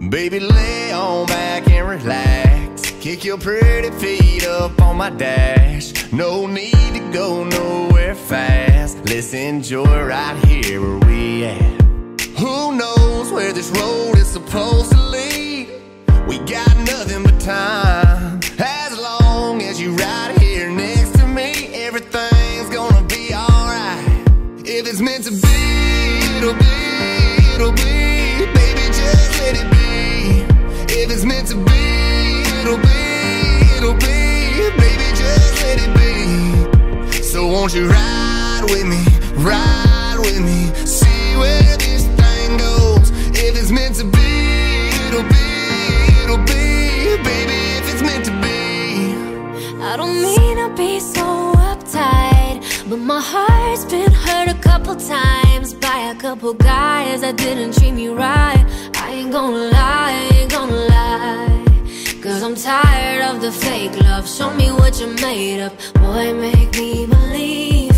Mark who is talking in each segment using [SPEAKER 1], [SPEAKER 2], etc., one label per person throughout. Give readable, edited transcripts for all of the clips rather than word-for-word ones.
[SPEAKER 1] Baby, lay on back and relax. Kick your pretty feet up on my dash. No need to go nowhere fast. Let's enjoy right here where we at. Who knows where this road is supposed to lead? We got nothing but time. As long as you right here next to me, everything's gonna be alright. If it's meant to be, it'll be, it'll be. Baby, just let it be. If it's meant to be, it'll be, it'll be. Baby, just let it be. So won't you ride with me, ride with me, see where this thing goes. If it's meant to be, it'll be, it'll be. Baby, if it's meant to be.
[SPEAKER 2] I don't mean to be so uptight, but my heart's been hurt a couple times by a couple guys that didn't treat me right. I ain't gonna lie, ain't gonna lie, 'cause I'm tired of the fake love. Show me what you're made of, boy, make me believe.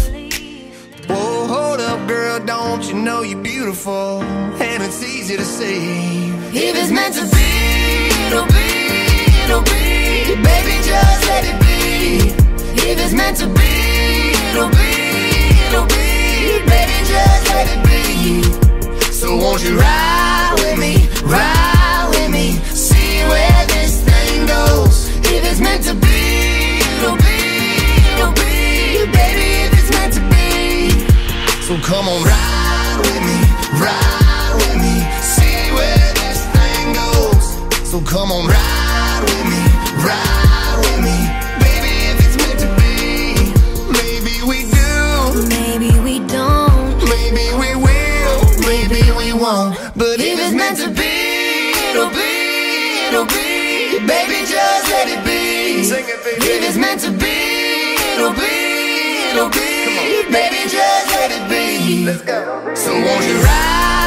[SPEAKER 1] Whoa, hold up, girl, don't you know you're beautiful? And it's easy to see. If it's meant to be, it'll be, it'll be. Baby, just let it be. If it's meant to be, it'll be, it'll be. Baby, just let it be. So won't you ride with me, ride with me, see where this thing goes. If it's meant to be, it'll be, it'll be. Baby, if it's meant to be. So come on, ride with me, ride with me, see where this thing goes. So come on, ride with me, ride with me. Baby, if it's meant to be, maybe we do,
[SPEAKER 2] Maybe we don't,
[SPEAKER 1] maybe we will, maybe we won't. But if it's meant to be, it'll be, it'll be. Baby, just let it be. Sing it, baby. If it's meant to be, it'll be, it'll be. Baby, just let it be. Let's go. So won't you ride